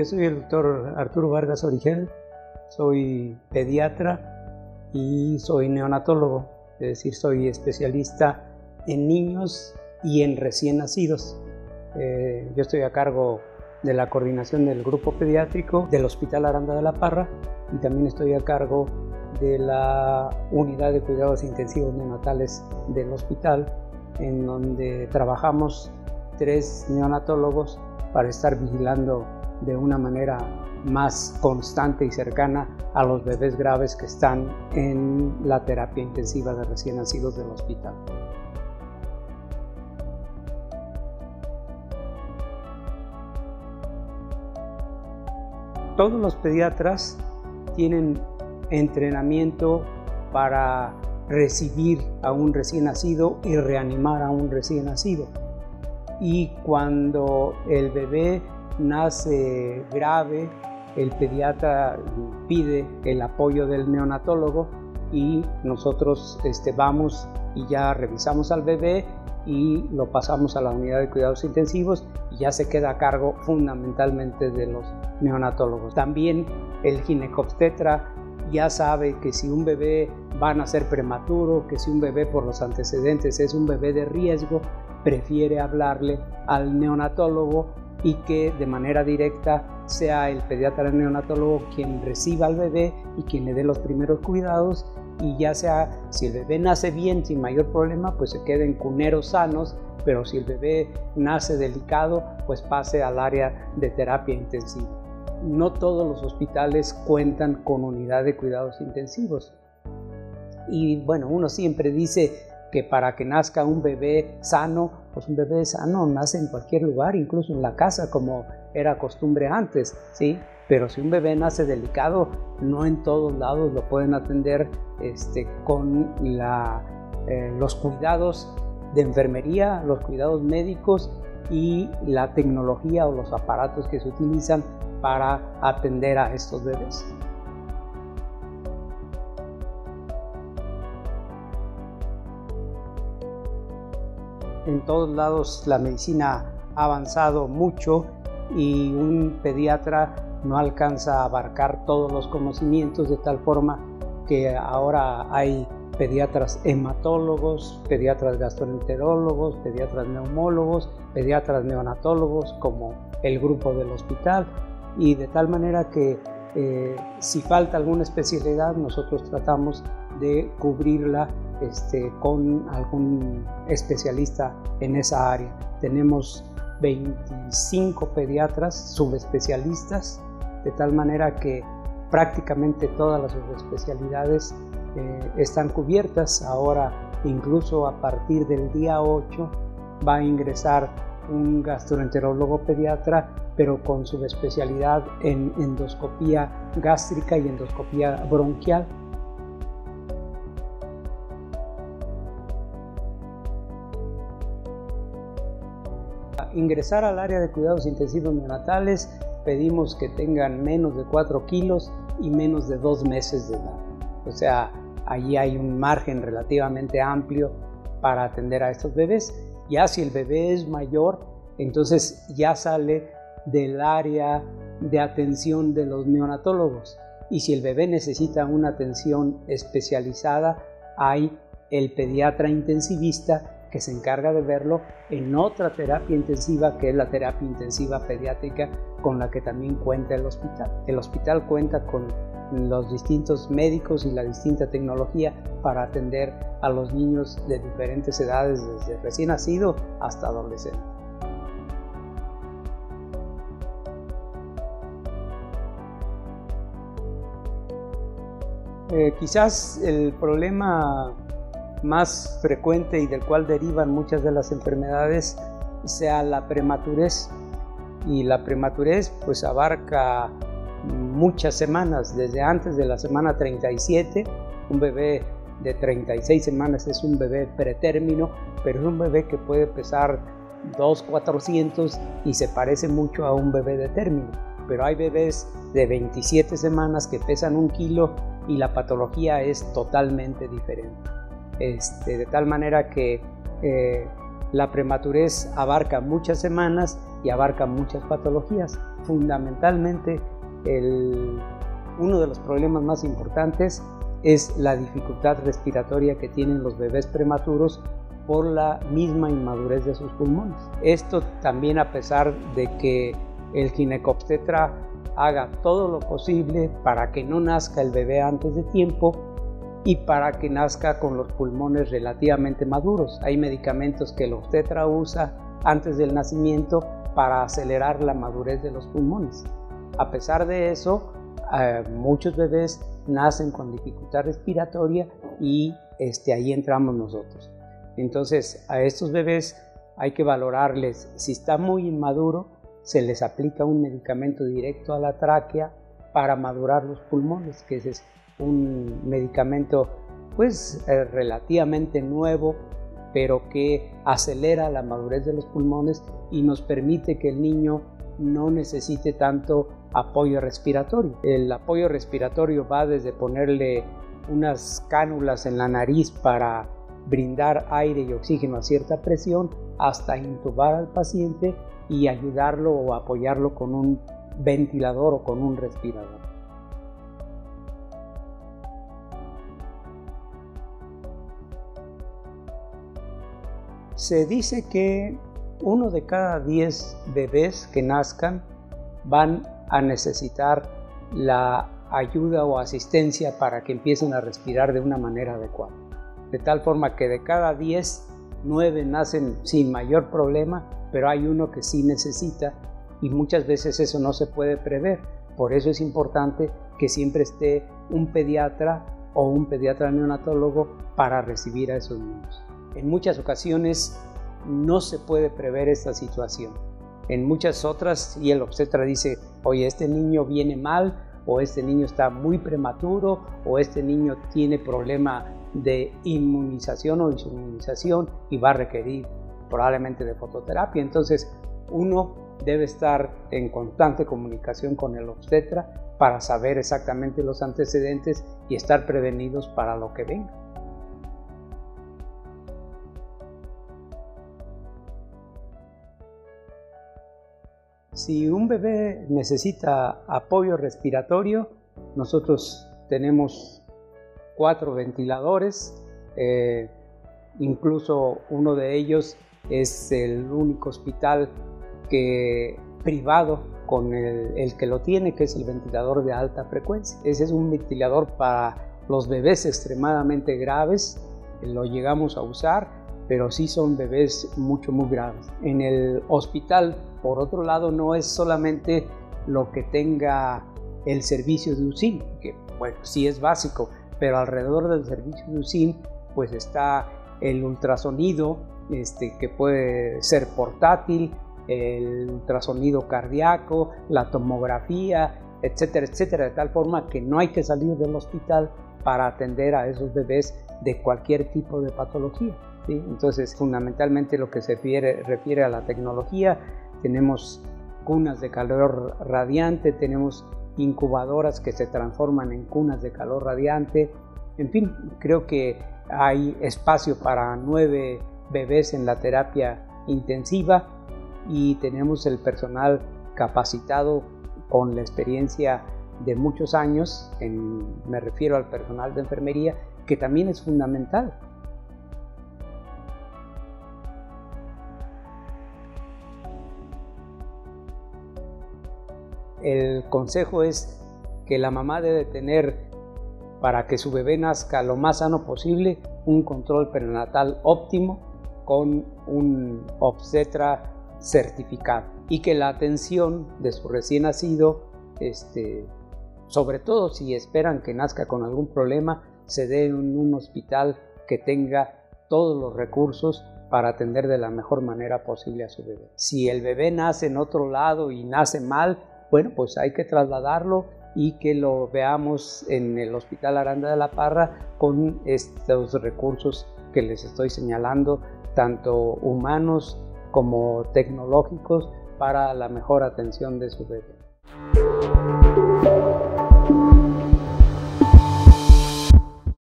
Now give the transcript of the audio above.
Yo soy el doctor Arturo Vargas Origel, soy pediatra y soy neonatólogo, es decir, soy especialista en niños y en recién nacidos. Yo estoy a cargo de la coordinación del grupo pediátrico del Hospital Aranda de la Parra y también estoy a cargo de la unidad de cuidados intensivos neonatales del hospital, en donde trabajamos 3 neonatólogos para estar vigilando de una manera más constante y cercana a los bebés graves que están en la terapia intensiva de recién nacidos del hospital. Todos los pediatras tienen entrenamiento para recibir a un recién nacido y reanimar a un recién nacido. Y cuando el bebé nace grave, el pediatra pide el apoyo del neonatólogo y nosotros vamos y ya revisamos al bebé y lo pasamos a la unidad de cuidados intensivos y ya se queda a cargo fundamentalmente de los neonatólogos. También el ginecobstetra ya sabe que si un bebé va a nacer prematuro, que si un bebé por los antecedentes es un bebé de riesgo, prefiere hablarle al neonatólogo y que de manera directa sea el pediatra el neonatólogo quien reciba al bebé y quien le dé los primeros cuidados, y ya sea, si el bebé nace bien sin mayor problema, pues se quede en cuneros sanos, pero si el bebé nace delicado, pues pase al área de terapia intensiva. No todos los hospitales cuentan con unidad de cuidados intensivos. Y bueno, uno siempre dice que para que nazca un bebé sano, pues un bebé sano nace en cualquier lugar, incluso en la casa, como era costumbre antes, ¿sí? Pero si un bebé nace delicado, no en todos lados lo pueden atender con los cuidados de enfermería, los cuidados médicos y la tecnología o los aparatos que se utilizan para atender a estos bebés. En todos lados la medicina ha avanzado mucho y un pediatra no alcanza a abarcar todos los conocimientos, de tal forma que ahora hay pediatras hematólogos, pediatras gastroenterólogos, pediatras neumólogos, pediatras neonatólogos, como el grupo del hospital, y de tal manera que si falta alguna especialidad, nosotros tratamos de cubrirla con algún especialista en esa área. Tenemos 25 pediatras subespecialistas, de tal manera que prácticamente todas las subespecialidades están cubiertas. Ahora, incluso a partir del día 8, va a ingresar un gastroenterólogo pediatra, pero con subespecialidad en endoscopía gástrica y endoscopía bronquial. Ingresar al área de cuidados intensivos neonatales, pedimos que tengan menos de 4 kilos y menos de 2 meses de edad. O sea, allí hay un margen relativamente amplio para atender a estos bebés. Ya si el bebé es mayor, entonces ya sale del área de atención de los neonatólogos. Y si el bebé necesita una atención especializada, hay el pediatra intensivista que se encarga de verlo en otra terapia intensiva, que es la terapia intensiva pediátrica, con la que también cuenta el hospital. El hospital cuenta con los distintos médicos y la distinta tecnología para atender a los niños de diferentes edades, desde recién nacido hasta adolescente. Quizás el problema más frecuente y del cual derivan muchas de las enfermedades sea la prematurez, y la prematurez pues abarca muchas semanas, desde antes de la semana 37. Un bebé de 36 semanas es un bebé pretérmino, pero es un bebé que puede pesar 2,400 y se parece mucho a un bebé de término. Pero hay bebés de 27 semanas que pesan 1 kilo y la patología es totalmente diferente. De tal manera que La prematurez abarca muchas semanas y abarca muchas patologías. Fundamentalmente, uno de los problemas más importantes es la dificultad respiratoria que tienen los bebés prematuros por la misma inmadurez de sus pulmones. Esto también a pesar de que el ginecobstetra haga todo lo posible para que no nazca el bebé antes de tiempo y para que nazca con los pulmones relativamente maduros. Hay medicamentos que el obstetra usa antes del nacimiento para acelerar la madurez de los pulmones. A pesar de eso, muchos bebés nacen con dificultad respiratoria y ahí entramos nosotros. Entonces, a estos bebés hay que valorarles. Si está muy inmaduro, se les aplica un medicamento directo a la tráquea para madurar los pulmones, que es un medicamento pues relativamente nuevo, pero que acelera la madurez de los pulmones y nos permite que el niño no necesite tanto apoyo respiratorio. El apoyo respiratorio va desde ponerle unas cánulas en la nariz para brindar aire y oxígeno a cierta presión, hasta intubar al paciente y ayudarlo o apoyarlo con un ventilador o con un respirador. Se dice que 1 de cada 10 bebés que nazcan van a necesitar la ayuda o asistencia para que empiecen a respirar de una manera adecuada. De tal forma que de cada 10, 9 nacen sin mayor problema, pero hay uno que sí necesita y muchas veces eso no se puede prever. Por eso es importante que siempre esté un pediatra o un pediatra neonatólogo para recibir a esos niños. En muchas ocasiones no se puede prever esta situación. En muchas otras, y el obstetra dice, oye, este niño viene mal, o este niño está muy prematuro, o este niño tiene problema de inmunización o insumunización y va a requerir probablemente de fototerapia. Entonces, uno debe estar en constante comunicación con el obstetra para saber exactamente los antecedentes y estar prevenidos para lo que venga. Si un bebé necesita apoyo respiratorio, nosotros tenemos 4 ventiladores, incluso uno de ellos es el único hospital privado con el que lo tiene, que es el ventilador de alta frecuencia. Ese es un ventilador para los bebés extremadamente graves, lo llegamos a usar, pero sí son bebés muy graves. En el hospital, por otro lado, no es solamente lo que tenga el servicio de USIN, que bueno, sí es básico, pero alrededor del servicio de USIN pues está el ultrasonido que puede ser portátil, el ultrasonido cardíaco, la tomografía, etcétera, etcétera, de tal forma que no hay que salir del hospital para atender a esos bebés de cualquier tipo de patología, ¿sí? Entonces, fundamentalmente lo que se refiere a la tecnología, tenemos cunas de calor radiante, tenemos incubadoras que se transforman en cunas de calor radiante. En fin, creo que hay espacio para 9 bebés en la terapia intensiva y tenemos el personal capacitado con la experiencia de muchos años, me refiero al personal de enfermería, que también es fundamental. El consejo es que la mamá debe tener, para que su bebé nazca lo más sano posible, un control prenatal óptimo con un obstetra certificado, y que la atención de su recién nacido, sobre todo si esperan que nazca con algún problema, se dé en un hospital que tenga todos los recursos para atender de la mejor manera posible a su bebé. Si el bebé nace en otro lado y nace mal, bueno, pues hay que trasladarlo y que lo veamos en el Hospital Aranda de la Parra con estos recursos que les estoy señalando, tanto humanos como tecnológicos, para la mejor atención de su bebé.